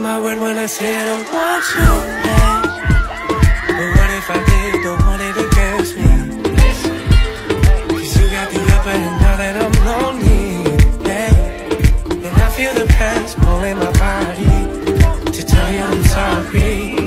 my word when I say I don't want you back. But what if I did, don't want it against me? Cause you got the upper hand now that I'm lonely, yeah. And I feel the past pulling my body to tell you I'm sorry.